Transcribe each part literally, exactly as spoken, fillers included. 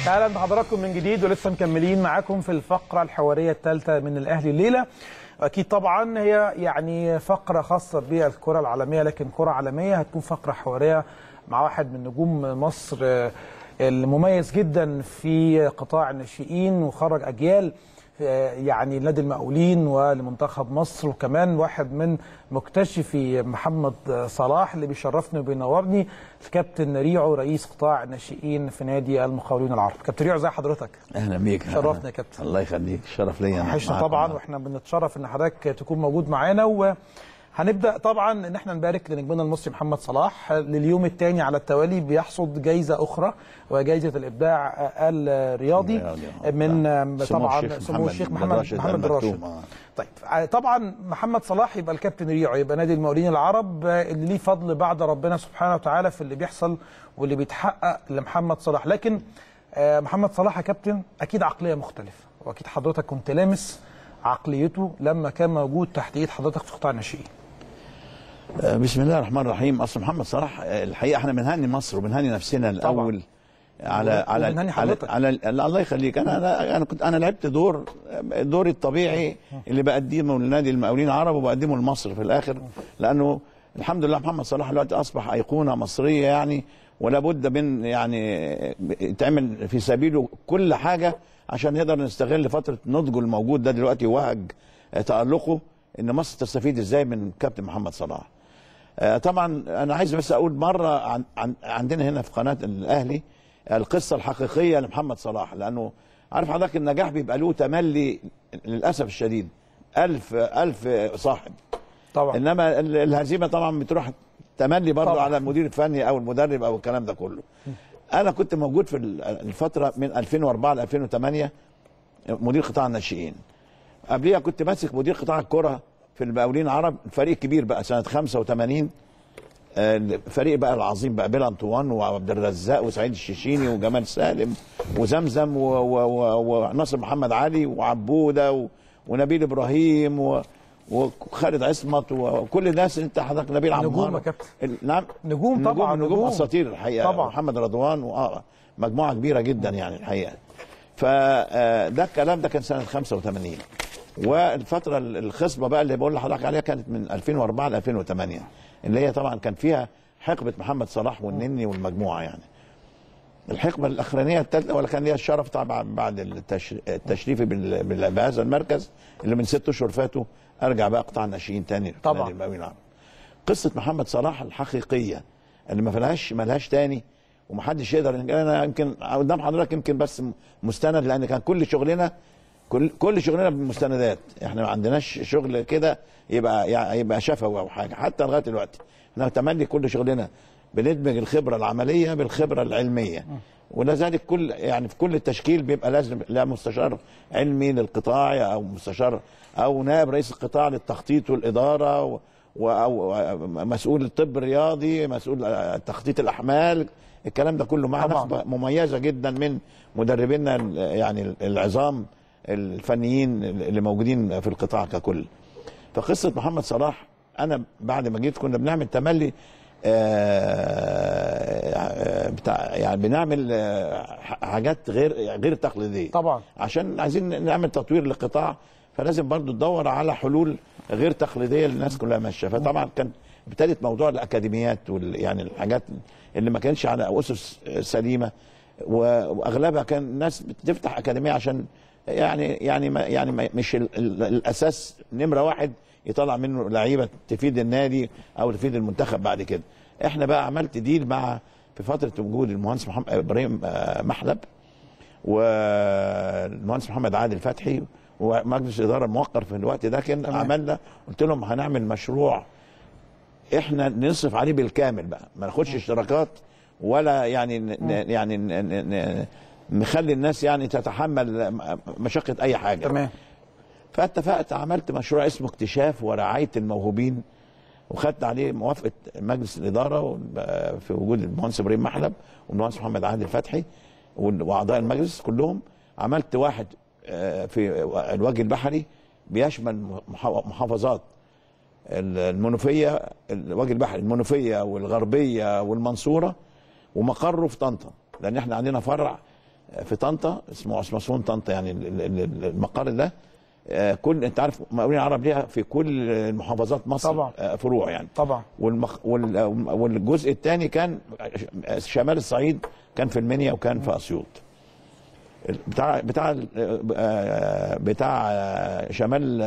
اهلا بحضراتكم من جديد ولسه مكملين معاكم في الفقره الحواريه الثالثه من الاهلي الليله. اكيد طبعا هي يعني فقره خاصه بالكره العالميه، لكن كره عالميه هتكون فقره حواريه مع واحد من نجوم مصر المميز جدا في قطاع الناشئين وخرج اجيال يعني نادي المقاولين ولمنتخب مصر، وكمان واحد من مكتشفي محمد صلاح اللي بيشرفني وبينورني الكابتن ريعو رئيس قطاع الناشئين في نادي المقاولين العرب. كابتن ريعو ازي حضرتك؟ اهلا بيك. شرفنا يا كابتن. الله يخليك، شرف ليا. وحشنا طبعا، واحنا بنتشرف ان حضرتك تكون موجود معانا. و هنبدا طبعا ان احنا نبارك لنجمنا المصري محمد صلاح لليوم الثاني على التوالي بيحصد جائزه اخرى وجائزه الابداع الرياضي من طبعا سمو الشيخ محمد محمد الراشد. طيب طبعا محمد صلاح يبقى الكابتن ريعو، يبقى نادي المقاولين العرب اللي ليه فضل بعد ربنا سبحانه وتعالى في اللي بيحصل واللي بيتحقق لمحمد صلاح. لكن محمد صلاح يا كابتن اكيد عقليه مختلفه، واكيد حضرتك كنت لامس عقليته لما كان موجود تحت ايد حضرتك في قطاع الناشئين. بسم الله الرحمن الرحيم. اصل محمد صلاح الحقيقه احنا بنهني مصر وبنهني نفسنا الاول طبعا. على على على, على, على الله يخليك. انا انا انا كنت انا لعبت دور دوري الطبيعي اللي بقدمه لنادي المقاولين العرب وبقدمه لمصر في الاخر، لانه الحمد لله محمد صلاح دلوقتي اصبح ايقونه مصريه يعني، ولا بد من يعني يتعمل في سبيله كل حاجه عشان نقدر نستغل فتره نضجه الموجود ده دلوقتي وهج تألقه، ان مصر تستفيد ازاي من كابتن محمد صلاح. آه طبعا انا عايز بس اقول مره عن عن عندنا هنا في قناه الاهلي القصه الحقيقيه لمحمد صلاح، لانه عارف حضرتك النجاح بيبقى له تملي للاسف الشديد ألف ألف صاحب طبعا، انما الهزيمه طبعا بتروح تملي برضه على المدير الفني او المدرب او الكلام ده كله. انا كنت موجود في الفتره من ألفين وأربعة ل ألفين وثمانية مدير قطاع الناشئين. قبليها كنت ماسك مدير قطاع الكره في المقاولين العرب، فريق كبير بقى سنه خمسة وثمانين، الفريق بقى العظيم بقى بيل انطوان وعبد الرزاق وسعيد الشيشيني وجمال سالم وزمزم وناصر محمد علي وعبوده ونبيل ابراهيم و وخالد عصمت وكل الناس انت حضرتك نبيل عمار. نجوم يا كابتن. نعم نجوم طبعا، نجوم, نجوم اساطير الحقيقه طبعا. محمد رضوان واه مجموعه كبيره جدا يعني الحقيقه. فده الكلام ده كان سنه خمسة وثمانين، والفتره الخصبه بقى اللي بقول لحضرتك عليها كانت من ألفين وأربعة ل ألفين وثمانية، اللي هي طبعا كان فيها حقبه محمد صلاح والنني والمجموعه يعني. الحقبه الاخرانيه الثالثه ولا كان ليها الشرف طبعا بعد التشريف بهذا المركز اللي من ست اشهر فاتوا ارجع بقى قطاع الناشئين تاني طبعا. نادي المقاولين العرب. قصه محمد صلاح الحقيقيه اللي ما فيهاش ما لهاش تاني ومحدش يقدر. انا يمكن قدام حضرتك يمكن بس مستند، لان كان كل شغلنا كل كل شغلنا بالمستندات، احنا ما عندناش شغل كده يبقى يعني يبقى شفوي او حاجه حتى لغايه دلوقتي. احنا تملي كل شغلنا بندمج الخبره العمليه بالخبره العلميه، ولذلك كل يعني في كل التشكيل بيبقى لازم لا مستشار علمي للقطاع او مستشار او نائب رئيس القطاع للتخطيط والاداره و او مسؤول الطب الرياضي، مسؤول تخطيط الاحمال، الكلام ده كله مع نخبه مميزه جدا من مدربينا يعني العظام الفنيين اللي موجودين في القطاع ككل. فقصه محمد صلاح انا بعد ما جيت كنا بنعمل تملي آه بتاع يعني بنعمل آه حاجات غير غير تقليديه طبعا، عشان عايزين نعمل تطوير للقطاع، فلازم برضو تدور على حلول غير تقليديه للناس كلها ماشيه. فطبعا كان ابتدت موضوع الاكاديميات وال يعني الحاجات اللي ما كانش على اسس سليمه، واغلبها كان الناس بتفتح اكاديميه عشان يعني يعني ما يعني ما مش الاساس نمره واحد يطلع منه لعيبه تفيد النادي او تفيد المنتخب بعد كده. احنا بقى عملت ديل مع في فتره وجود المهندس محمد ابراهيم محلب والمهندس محمد عادل فتحي ومجلس الاداره الموقر في الوقت ده، كان عملنا قلت لهم هنعمل مشروع احنا نصرف عليه بالكامل بقى، ما ناخدش اشتراكات ولا يعني ن يعني ن نخلي الناس يعني تتحمل مشقه اي حاجه. تمام. فاتفقت عملت مشروع اسمه اكتشاف ورعايه الموهوبين، وخدت عليه موافقه مجلس الاداره في وجود المهندس ابراهيم محلب والمهندس محمد عادل فتحي واعضاء المجلس كلهم. عملت واحد في الوجه البحري بيشمل محافظات المنوفيه، الوجه البحري المنوفيه والغربيه والمنصوره، ومقره في طنطا، لان احنا عندنا فرع في طنطا اسمه عصمصون طنطا، يعني المقر ده كل انت عارف مقاولين العرب ليها في كل محافظات مصر طبعا فروع يعني طبعا. والمخ... وال... والجزء الثاني كان شمال الصعيد، كان في المنيا وكان في اسيوط. بتاع بتاع بتاع شمال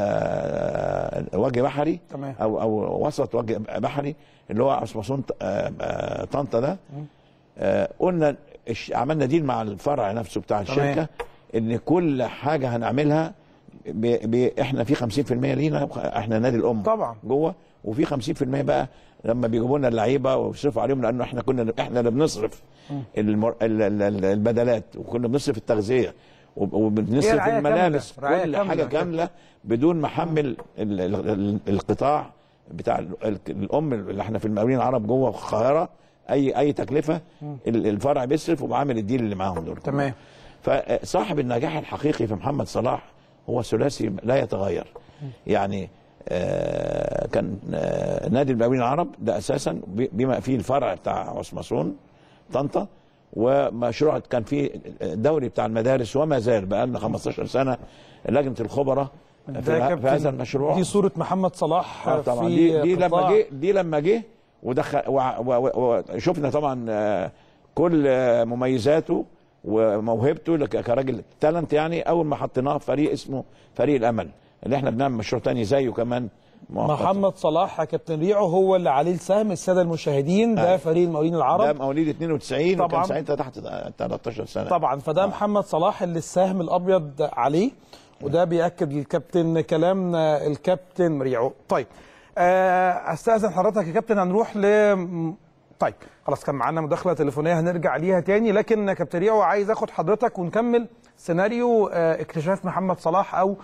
وجه بحري تمام. او او وسط وجه بحري اللي هو عصمصون طنطا ده، قلنا عملنا ديل مع الفرع نفسه بتاع الشركه تمام. ان كل حاجه هنعملها بي بي احنا في خمسين في المية لينا، احنا نادي الام طبعا جوه، وفي خمسين في المية بقى لما بيجيبوا لنا اللعيبه ويصرفوا عليهم، لانه احنا كنا احنا اللي بنصرف المر... البدلات، وكنا بنصرف التغذيه وبنصرف الملابس، كل حاجه كامله بدون ما احمل القطاع بتاع الام اللي احنا في المقاولين العرب جوه في القاهره اي اي تكلفه. الفرع بيصرف وعامل الديل اللي معاهم دول تمام. فصاحب النجاح الحقيقي في محمد صلاح هو ثلاثي لا يتغير. يعني آه كان آه نادي المقاولين العرب ده اساسا بما فيه الفرع بتاع عصمصون طنطا، ومشروع كان فيه الدوري بتاع المدارس، وما زال بقى لنا خمستاشر سنة لجنه الخبراء في, في هذا المشروع. دي صوره محمد صلاح آه طبعا في دي, دي لما جه دي لما جه ودخل وشفنا طبعا آه كل آه مميزاته وموهبته كراجل تالنت. يعني اول ما حطيناه فريق اسمه فريق الامل، اللي احنا بنعمل مشروع تاني زيه كمان مؤقتا. محمد صلاح يا كابتن ريعو هو اللي عليه السهم الساده المشاهدين، ده فريق المقاولين العرب، ده مواليد اتنين وتسعين طبعا، وكان ساعتها تحت تلتاشر سنة طبعا. فده آه. محمد صلاح اللي السهم الابيض عليه، وده بياكد الكابتن كلام الكابتن ريعو. طيب استاذن حضرتك يا كابتن، هنروح ل طيب خلاص كان معانا مداخله تليفونيه هنرجع ليها تاني، لكن كابتن ريعو عايز اخد حضرتك ونكمل سيناريو اكتشاف محمد صلاح او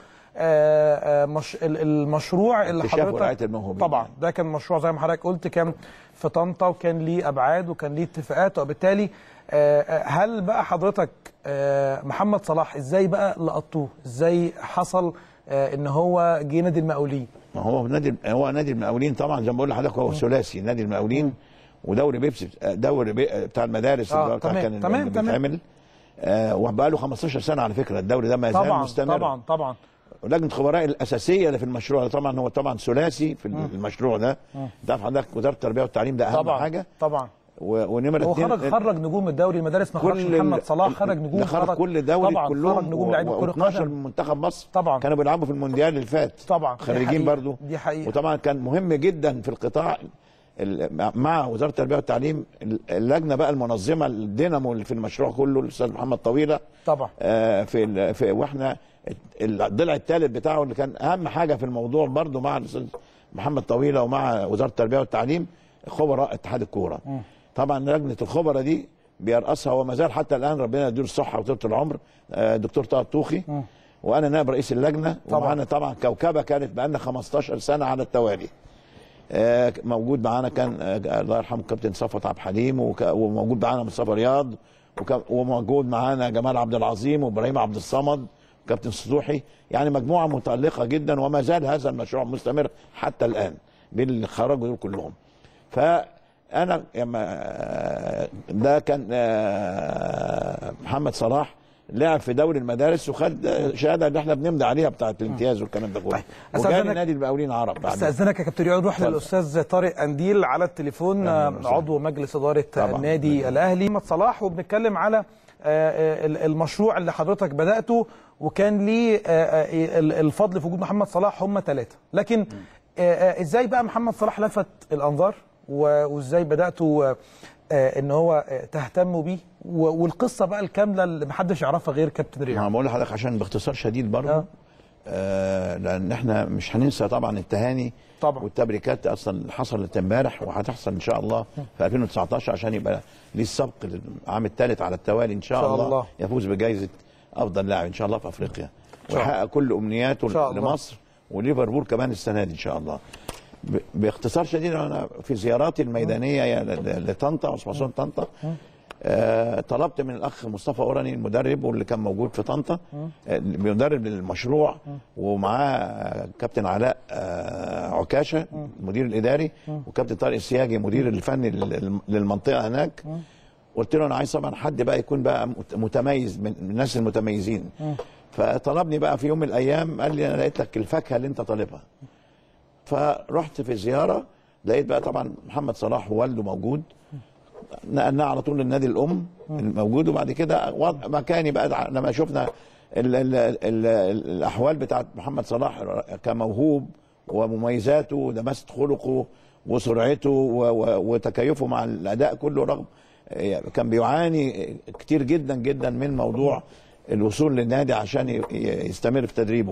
مش المشروع اللي حضرتك طبعا ده كان مشروع زي ما حضرتك قلت كان في طنطا، وكان ليه ابعاد وكان ليه اتفاقات، وبالتالي هل بقى حضرتك محمد صلاح ازاي بقى لقطوه؟ ازاي حصل ان هو جه نادي المقاولين؟ ما هو نادي هو نادي المقاولين طبعا زي ما بقول لحضرتك هو ثلاثي، نادي المقاولين ودوري بيبسي دوري بي بتاع المدارس آه اللي تمام كان تمام بيتعمل آه وبقى له خمستاشر سنة على فكره الدوري ده ما زال طبعا مستمر. طبعا طبعا. لجنه الخبراء الاساسيه اللي في المشروع ده طبعا هو طبعا ثلاثي في م. المشروع ده. ده حضرتك وزاره التربيه والتعليم ده اهم طبعا حاجه طبعا. ونمره هو خرج خرج نجوم الدوري المدارس، ما خرجش محمد صلاح، خرج نجوم، خرج كل دوري طبعا كلهم، خرج نجوم لعيبه كره قدم من منتخب مصر طبعا كانوا بيلعبوا في المونديال اللي فات طبعا، خريجين برضو دي حقيقه. وطبعا كان مهم جدا في القطاع مع وزاره التربيه والتعليم اللجنه بقى المنظمه الدينامو اللي في المشروع كله الاستاذ محمد طويله طبعا آه في, في واحنا الضلع الثالث بتاعه اللي كان اهم حاجه في الموضوع برضو مع الاستاذ محمد طويله ومع وزاره التربيه والتعليم خبراء اتحاد الكوره. طبعا لجنه الخبراء دي بيرأسها وما زال حتى الان ربنا يديله الصحه وطولة العمر دكتور طه الطوخي، وانا نائب رئيس اللجنه، ومعانا طبعا كوكبه كانت بقى لنا خمستاشر سنة على التوالي. موجود معانا كان الله يرحمه الكابتن صفوت عبد الحليم، وموجود معانا مصطفى رياض، وموجود معانا جمال عبد العظيم وابراهيم عبد الصمد وكابتن سطوحي، يعني مجموعه متألقه جدا، وما زال هذا المشروع مستمر حتى الان بين اللي خرجوا دول كلهم. فانا ده كان محمد صلاح لعب في دوري المدارس وخد شهاده اللي احنا بنمضي عليها بتاعه الامتياز والكلام ده كله. طيب. وجاء نادي المقاولين العرب. استاذنك يا كابتن رياض نروح للاستاذ طارق قنديل على التليفون، عضو مجلس اداره طبعا. النادي الاهلي. محمد صلاح، وبنتكلم على المشروع اللي حضرتك بداته وكان ليه الفضل في وجود محمد صلاح، هم ثلاثه، لكن ازاي بقى محمد صلاح لفت الانظار وازاي بداتوا ان هو تهتموا بيه، والقصه بقى الكامله اللي محدش يعرفها غير كابتن رياض؟ انا بقول لحضرتك عشان باختصار شديد برضه آه. آه لان احنا مش هننسى طبعا التهاني طبعا والتبريكات اصلا حصلت امبارح وهتحصل ان شاء الله في ألفين وتسعتاشر عشان يبقى ليه السبق للعام الثالث على التوالي ان شاء, إن شاء الله, الله يفوز بجائزه افضل لاعب ان شاء الله في افريقيا ويحقق كل امنياته لمصر وليفربول كمان السنه دي ان شاء الله. باختصار شديد انا في زياراتي الميدانيه لطنطا وعصمصون طنطا آه طلبت من الاخ مصطفى اوراني المدرب واللي كان موجود في طنطا آه بيدرب للمشروع ومعاه كابتن علاء آه عكاشه المدير الاداري وكابتن طارق السياجي مدير الفني للمنطقه هناك. قلت له انا عايز طبعا حد بقى يكون بقى متميز من الناس المتميزين. فطلبني بقى في يوم من الايام قال لي انا لقيت لك الفاكهه اللي انت طالبها. فرحت في زياره لقيت بقى طبعا محمد صلاح ووالده موجود، نقلناه على طول للنادي الام الموجود، وبعد كده مكاني بقى لما شفنا ال ال ال الاحوال بتاعت محمد صلاح كموهوب ومميزاته ودماسه خلقه وسرعته وتكيفه مع الاداء كله، رغم كان بيعاني كتير جدا جدا من موضوع الوصول للنادي عشان يستمر في تدريبه.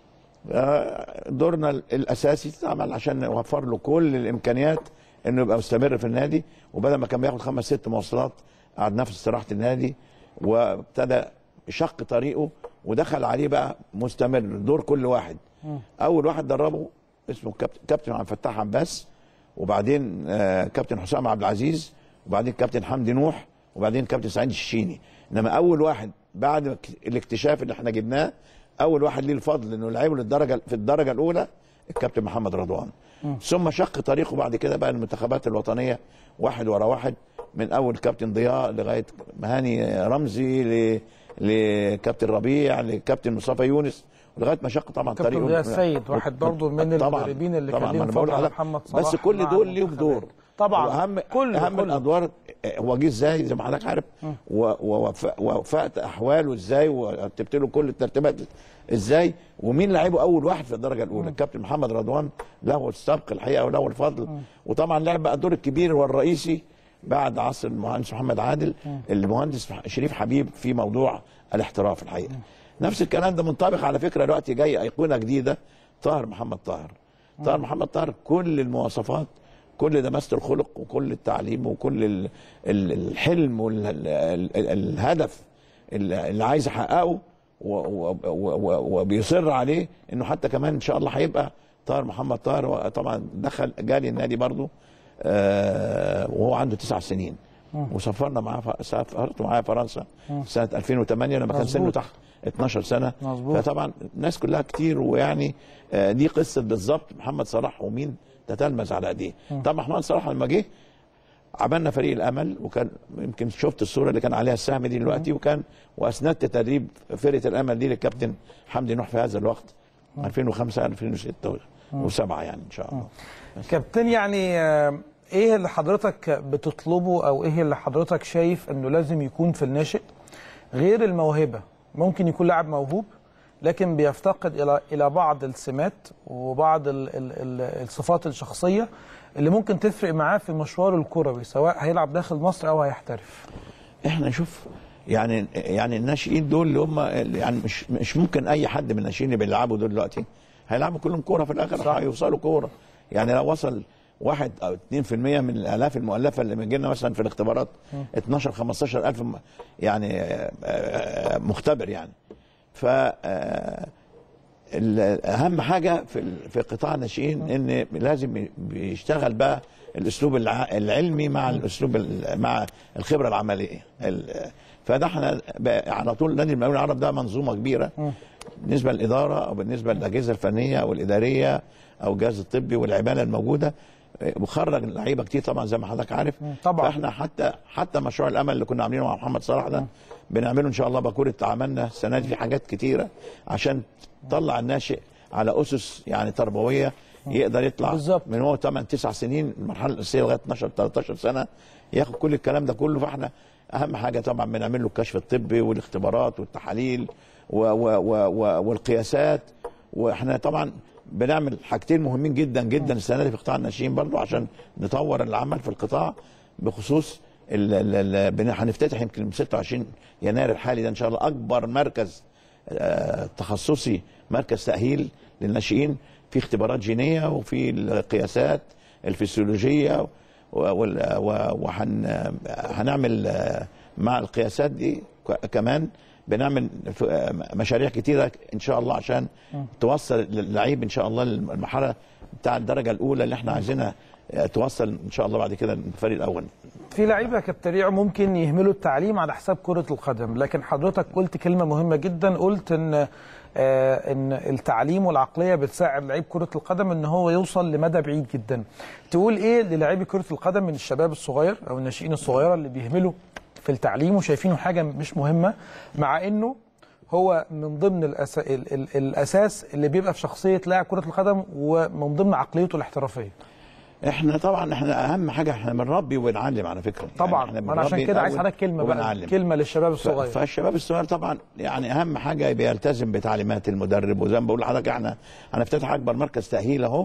دورنا الاساسي اتعمل عشان نوفر له كل الامكانيات انه يبقى مستمر في النادي، وبدل ما كان بياخد خمس ست مواصلات قعدناه في استراحه النادي وابتدى شق طريقه ودخل عليه بقى مستمر دور كل واحد. اول واحد دربه اسمه كابتن كابتن عبد الفتاح عباس، وبعدين آه كابتن حسام عبد العزيز، وبعدين كابتن حمدي نوح، وبعدين كابتن سعيد الشيشيني. انما اول واحد بعد الاكتشاف اللي احنا جبناه، اول واحد ليه الفضل انه لعبه للدرجه في الدرجه الاولى الكابتن محمد رضوان. م. ثم شق طريقه بعد كده بقى المنتخبات الوطنيه واحد ورا واحد، من اول كابتن ضياء لغايه مهاني رمزي ل لكابتن ربيع لكابتن مصطفى يونس، لغايه ما شق طبعا طريقه كابتن ضياء السيد واحد برضه من المدربين اللي كان ليهم فضل على محمد صلاح. بس كل دول ليهم دور طبعا. اهم كل اهم كل. الادوار هو جه ازاي زي ما حضرتك عارف، ووفقت احواله ازاي ورتبت له كل الترتيبات ازاي، ومين لعبه اول واحد في الدرجه الاولى. الكابتن محمد رضوان له السبق الحقيقه وله الفضل. م. وطبعا لعب بقى الدور الكبير والرئيسي بعد عصر المهندس محمد عادل م. المهندس شريف حبيب في موضوع الاحتراف الحقيقه. م. نفس الكلام ده منطبق على فكره دلوقتي جاي ايقونه جديده، طاهر محمد طاهر. طاهر محمد طاهر كل المواصفات، كل دماسة الخلق وكل التعليم وكل الحلم والهدف اللي عايز يحققه وبيصر عليه، انه حتى كمان ان شاء الله هيبقى طاهر محمد طاهر. طبعا دخل جالي النادي برضه وهو عنده تسع سنين، وسافرنا معاه سافرت معاه فرنسا سنه ألفين وثمانية لما كان سنه تحت اتناشر سنه. مزبوط. فطبعا الناس كلها كتير، ويعني دي قصه بالظبط محمد صلاح ومين تتلمذ على ايديه. طبعا محمد صلاح لما جه عملنا فريق الامل، وكان يمكن شفت الصوره اللي كان عليها السهم دي دلوقتي، وكان واسندت تدريب فرقه الامل دي للكابتن حمدي نوح في هذا الوقت ألفين وخمسة ألفين وستة وسبعة يعني ان شاء الله. كابتن يعني ايه اللي حضرتك بتطلبه او ايه اللي حضرتك شايف انه لازم يكون في الناشئ غير الموهبه؟ ممكن يكون لاعب موهوب لكن بيفتقد الى الى بعض السمات وبعض ال ال ال الصفات الشخصيه اللي ممكن تفرق معاه في مشواره الكروي، سواء هيلعب داخل مصر او هيحترف. احنا نشوف يعني يعني الناشئين دول اللي هم يعني مش مش ممكن اي حد من الناشئين اللي بيلعبوا دول دلوقتي هيلعبوا كلهم كوره في الاخر، هيوصلوا كوره. يعني لو وصل واحد او اتنين في المية من الالاف المؤلفه اللي بيجي لنا مثلا في الاختبارات اتناشر خمستاشر الف يعني مختبر يعني. ف اهم حاجه في في قطاع الناشئين ان لازم بيشتغل بقى الاسلوب العلمي مع الاسلوب مع الخبره العمليه. فده احنا على طول نادي المقاولين العرب ده منظومه كبيره بالنسبه للاداره او بالنسبه للاجهزه الفنيه او الاداريه او الجهاز الطبي والعماله الموجوده، وخرج لعيبه كتير طبعا زي ما حضرتك عارف. طبعا. فاحنا حتى حتى مشروع الامل اللي كنا عاملينه مع محمد صلاح ده بنعمله ان شاء الله بكره. عملنا السنه دي في حاجات كتيره عشان تطلع الناشئ على اسس يعني تربويه يقدر يطلع بالزبط. من هو ثمانية تسع سنين المرحله الاساسيه لغايه اتناشر تلتاشر سنه ياخد كل الكلام ده كله. فاحنا اهم حاجه طبعا بنعمل له الكشف الطبي والاختبارات والتحاليل و و و والقياسات. واحنا طبعا بنعمل حاجتين مهمين جدا جدا السنه دي في قطاع الناشئين برضو عشان نطور العمل في القطاع بخصوص هنفتتح يمكن ستة وعشرين يناير الحالي ده ان شاء الله اكبر مركز تخصصي، مركز تاهيل للناشئين في اختبارات جينيه وفي القياسات الفسيولوجيه، وهنعمل مع القياسات دي كمان بنعمل مشاريع كتيره ان شاء الله عشان توصل اللعيب ان شاء الله للمرحله بتاع الدرجه الاولى اللي احنا عايزينها توصل ان شاء الله بعد كده الفريق الاول. في لعيبه كابتن ممكن يهملوا التعليم على حساب كره القدم، لكن حضرتك قلت كلمه مهمه جدا، قلت ان آه ان التعليم والعقليه بتساعد لعيب كره القدم ان هو يوصل لمدى بعيد جدا. تقول ايه للاعبي كره القدم من الشباب الصغير او الناشئين الصغيره اللي بيهملوا في التعليم وشايفينه حاجه مش مهمه، مع انه هو من ضمن الأس... ال... ال... الاساس اللي بيبقى في شخصيه لاعب كره القدم ومن ضمن عقليته الاحترافيه. احنا طبعا احنا اهم حاجه احنا بنربي وبنعلم على فكره. طبعا يعني ما انا عشان كده عايز حضرتك كلمه بقى، كلمه للشباب الصغير. فالشباب الصغير طبعا يعني اهم حاجه بيلتزم بتعليمات المدرب، وزي ما بقول لحضرتك احنا هنفتتح اكبر مركز تاهيل اهو،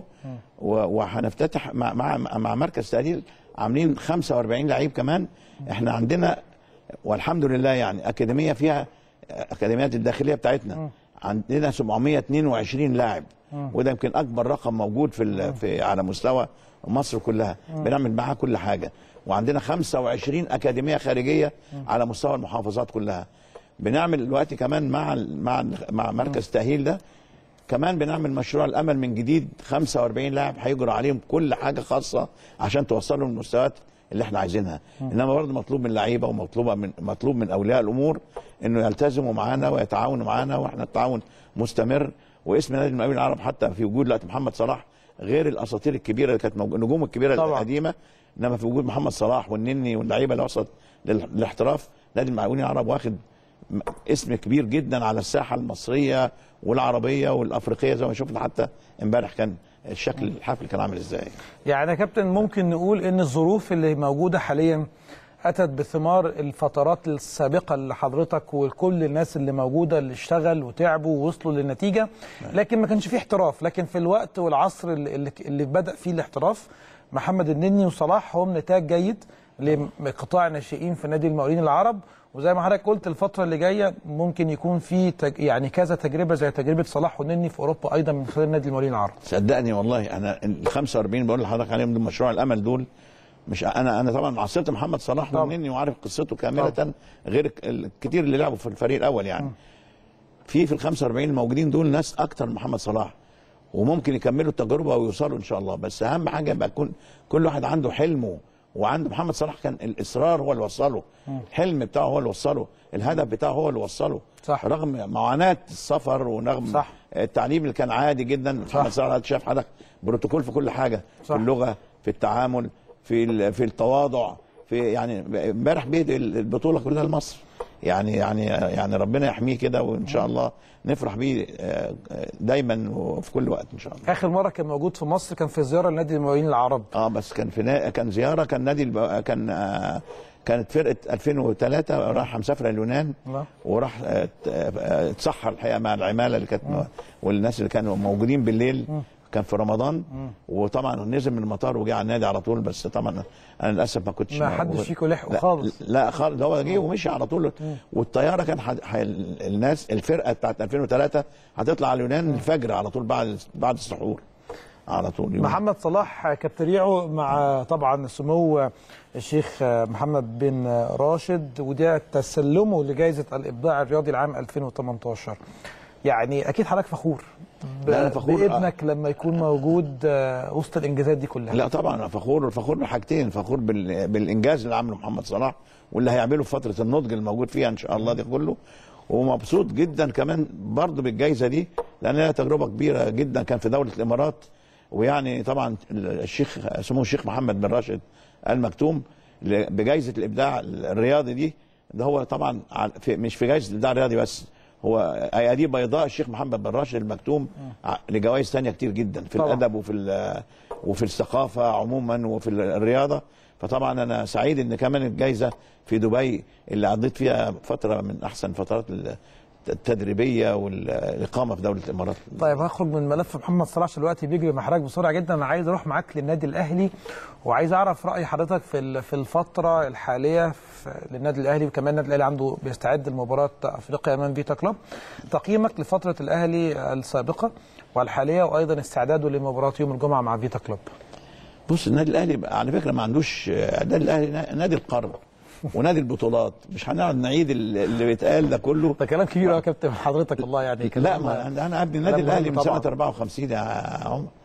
وهنفتتح مع مع مع مركز تاهيل عاملين خمسة وأربعين لعيب كمان. احنا عندنا والحمد لله يعني اكاديميه فيها اكاديميات الداخليه بتاعتنا عندنا سبعمية واتنين وعشرين لاعب، وده يمكن اكبر رقم موجود في في على مستوى مصر كلها. بنعمل معاها كل حاجه، وعندنا خمسة وعشرين اكاديميه خارجيه على مستوى المحافظات كلها. بنعمل دلوقتي كمان مع مع مع مركز تاهيل ده كمان بنعمل مشروع الامل من جديد، خمسة وأربعين لاعب هيجرى عليهم كل حاجه خاصه عشان توصلهم للمستويات اللي احنا عايزينها. انما برضه مطلوب من اللعيبه ومطلوب من مطلوب من اولياء الامور انه يلتزموا معانا ويتعاونوا معانا، واحنا التعاون مستمر. واسم نادي المقاولين العرب حتى في وجود دلوقتي محمد صلاح غير الاساطير الكبيره اللي كانت النجوم الكبيره طبعا القديمه، انما في وجود محمد صلاح والنني واللعيبه اللي وصلت للاحتراف، نادي المقاولين العرب واخد اسم كبير جدا على الساحه المصريه والعربيه والافريقيه. زي ما شفنا حتى امبارح كان الشكل الحفل كان عامل ازاي. يعني يا كابتن ممكن نقول ان الظروف اللي موجوده حاليا اتت بثمار الفترات السابقه لحضرتك وكل الناس اللي موجوده اللي اشتغل وتعبوا ووصلوا للنتيجه، لكن ما كانش فيه احتراف. لكن في الوقت والعصر اللي, اللي بدا فيه الاحتراف، محمد النني وصلاح هم نتاج جيد لقطاع الناشئين في نادي المقاولين العرب. وزي ما حضرتك قلت الفتره اللي جايه ممكن يكون في تج... يعني كذا تجربه زي تجربه صلاح والنني في اوروبا ايضا من خلال نادي المقاولين العرب. صدقني والله انا ال خمسة وأربعين بقول لحضرتك عليهم دول مشروع الامل دول، مش انا انا طبعا عاصرت محمد صلاح والنني وعارف قصته كامله طبعا. غير الكتير اللي لعبوا في الفريق الاول يعني. م. في في ال خمسة وأربعين الموجودين دول ناس اكتر من محمد صلاح، وممكن يكملوا التجربه ويوصلوا ان شاء الله. بس اهم حاجه يبقى يكون كل واحد عنده حلمه، وعند محمد صلاح كان الاصرار هو اللي وصله، الحلم بتاعه هو اللي وصله، الهدف بتاعه هو اللي وصله. صح. رغم معاناه السفر ورغم صح. التعليم اللي كان عادي جدا. صح. محمد صلاح شاف حضرتك بروتوكول في كل حاجه. صح. في اللغه، في التعامل، في في التواضع، في يعني امبارح بيدي البطوله كلها لمصر. يعني يعني يعني ربنا يحميه كده، وان شاء الله نفرح بيه دايما وفي كل وقت ان شاء الله. اخر مره كان موجود في مصر كان في زياره لنادي المقاولين العرب. اه بس كان في كان زياره كان نادي الب... كان آه كانت فرقه ألفين وثلاثة راح مسافره اليونان وراح اتسحر الحقيقه مع العماله اللي كانت والناس اللي كانوا موجودين بالليل. كان في رمضان، وطبعا نزل من المطار وجه على النادي على طول. بس طبعا انا للاسف ما كنتش ما حدش فيكم لحقه خالص. لا خالص، هو جه ومشي على طول. والطياره كان حد... حي... الناس الفرقه بتاعت ألفين وثلاثة هتطلع على اليونان الفجر على طول بعد بعد السحور على طول. يوم. محمد صلاح كابتريعه مع طبعا سمو الشيخ محمد بن راشد، وده تسلمه لجائزه الابداع الرياضي العام ألفين وثمانية عشر. يعني اكيد حضرتك فخور بابنك لما يكون موجود وسط الانجازات دي كلها. لا طبعا انا فخور، فخور بحاجتين، فخور بالانجاز اللي عمله محمد صلاح واللي هيعمله في فتره النضج الموجود فيها ان شاء الله دي كله، ومبسوط جدا كمان برضه بالجائزه دي لان هي تجربه كبيره جدا. كان في دوله الامارات، ويعني طبعا الشيخ سمو الشيخ محمد بن راشد آل مكتوم بجائزه الابداع الرياضي دي، ده هو طبعا في مش في جائزه الابداع الرياضي بس، هو ايادي بيضاء الشيخ محمد بن راشد المكتوم لجوائز ثانيه كتير جدا في طبعا. الادب وفي وفي الثقافه عموما وفي الرياضه. فطبعا انا سعيد ان كمان الجائزه في دبي اللي قضيت فيها فتره من احسن فترات التدريبيه والاقامه في دوله الامارات. طيب هخرج من ملف محمد صلاح عشان الوقت بيجري مع حضرتك بسرعه جدا. انا عايز اروح معاك للنادي الاهلي، وعايز اعرف راي حضرتك في في الفتره الحاليه للنادي الاهلي، وكمان النادي الاهلي عنده بيستعد لمباراه افريقيا امام فيتا كلوب. تقييمك لفتره الاهلي السابقه والحاليه، وايضا استعداده لمباراه يوم الجمعه مع فيتا كلوب. بص النادي الاهلي على فكره ما عندوش، النادي الاهلي نادي القرن ونادي البطولات، مش هنقعد نعيد اللي بيتقال ده كله. ده كلام كبير يا كابتن حضرتك والله يعني. لا ما انا ابني النادي الاهلي من سنه أربعة وخمسين يا عمر.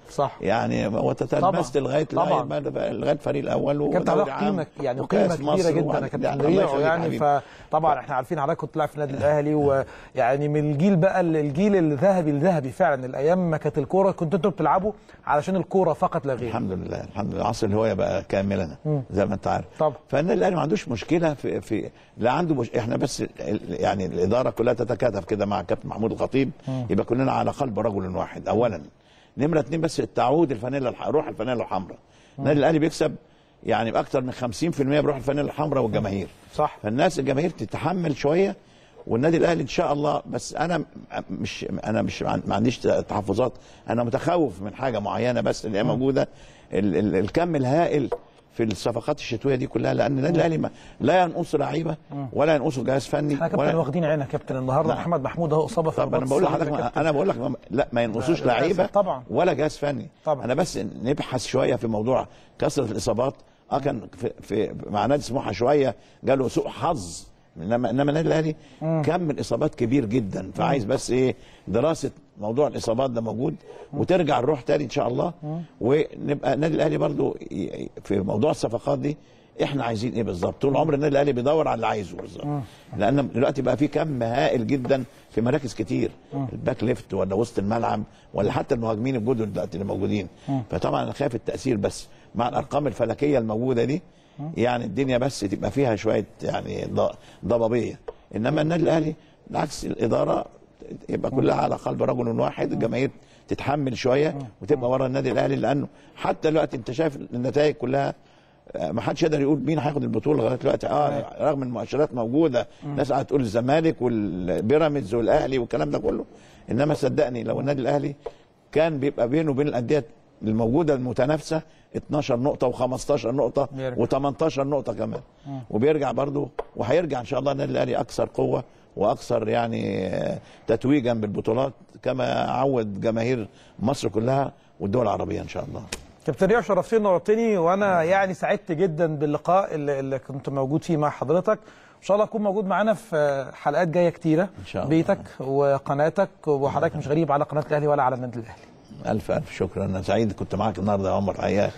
صح يعني وتتلمست لغايه لغايه لغايه الفريق الاول كانت على قيمه يعني قيمه كبيره جدا يا كابتن ريعو يعني. فطبعا احنا عارفين حضرتك كنت لاعب في النادي الاهلي ويعني من الجيل بقى الجيل الذهبي الذهبي فعلا. الايام ما كانت الكوره كنتوا انتوا بتلعبوا علشان الكوره فقط لا غير. الحمد لله الحمد لله عصر الهوايه بقى كاملا زي ما انت عارف. طبعا فالنادي الاهلي ما عندوش مشكله في في لا عنده مش احنا بس يعني الاداره كلها تتكاتف كده مع كابتن محمود الخطيب يبقى كلنا على قلب رجل واحد اولا. نمره اثنين بس التعود الفانيلا روح الفانيلا الحمراء. النادي الاهلي بيكسب يعني باكثر من خمسين في المية بروح الفانيلا الحمراء والجماهير. صح. فالناس الجماهير تتحمل شويه والنادي الاهلي ان شاء الله. بس انا مش انا مش ما عنديش تحفظات. انا متخوف من حاجه معينه بس اللي هي موجوده ال ال الكم الهائل في الصفقات الشتويه دي كلها لان النادي الاهلي لا ينقصه لعيبه ولا ينقصه جهاز فني. احنا كابتن واخدين عينك يا كابتن النهارده محمد محمود اهو اصابه في. طب انا بقول لحضرتك انا بقول لك لا ما ينقصوش لعيبه طبعا ولا جهاز فني طبعا. انا بس نبحث شويه في موضوع كثره الاصابات. اه كان في, في مع نادي سموحه شويه جاله سوء حظ انما انما النادي الاهلي كم الاصابات كبير جدا. فعايز بس ايه دراسه موضوع الاصابات ده موجود وترجع الروح تاني ان شاء الله. ونبقى النادي الاهلي برضو في موضوع الصفقات دي احنا عايزين ايه بالظبط. طول عمر النادي الاهلي بيدور على اللي عايزه بالظبط لان دلوقتي بقى في كم هائل جدا في مراكز كتير الباك ليفت ولا وسط الملعب ولا حتى المهاجمين الجدد دلوقتي اللي موجودين. فطبعا انا خايف التاثير بس مع الارقام الفلكيه الموجوده دي يعني الدنيا بس تبقى فيها شويه يعني ضبابيه. انما النادي الاهلي بالعكس الاداره يبقى كلها على قلب رجل واحد. الجماهير تتحمل شويه وتبقى ورا النادي الاهلي لانه حتى دلوقتي انت شايف النتائج كلها ما حدش يقدر يقول مين هياخد البطوله لغايه دلوقتي. اه رغم المؤشرات موجوده الناس قاعده تقول الزمالك والبيراميدز والاهلي والكلام ده كله. انما صدقني لو النادي الاهلي كان بيبقى بينه وبين الانديه الموجوده المتنافسه اتناشر نقطه وخمستاشر نقطه وتمنتاشر نقطه كمان وبيرجع برضه وهيرجع ان شاء الله النادي الاهلي اكثر قوه واكثر يعني تتويجا بالبطولات كما عود جماهير مصر كلها والدول العربيه ان شاء الله. كابتن ريعو شرفتني ونورتني وانا يعني سعدت جدا باللقاء اللي, اللي كنت موجود فيه مع حضرتك. ان شاء الله اكون موجود معانا في حلقات جايه كتيره ان شاء الله. بيتك وقناتك وحضرتك مش غريب على قناه الاهلي ولا على النادي الاهلي. الف الف شكرا. انا سعيد كنت معاك النهارده يا عمر الحقيقه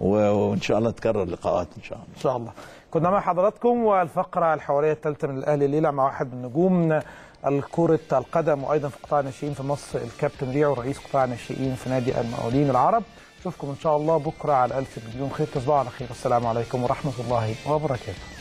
وان شاء الله تكرر لقاءات ان شاء الله. ان شاء الله. كنا مع حضراتكم والفقره الحواريه الثالثه من الاهلي الليله مع واحد من نجوم الكرة القدم وايضا في قطاع الناشئين في مصر الكابتن ريعو رئيس قطاع الناشئين في نادي المقاولين العرب. اشوفكم ان شاء الله بكره على الف مليون خير. تصبحوا على خير. السلام عليكم ورحمه الله وبركاته.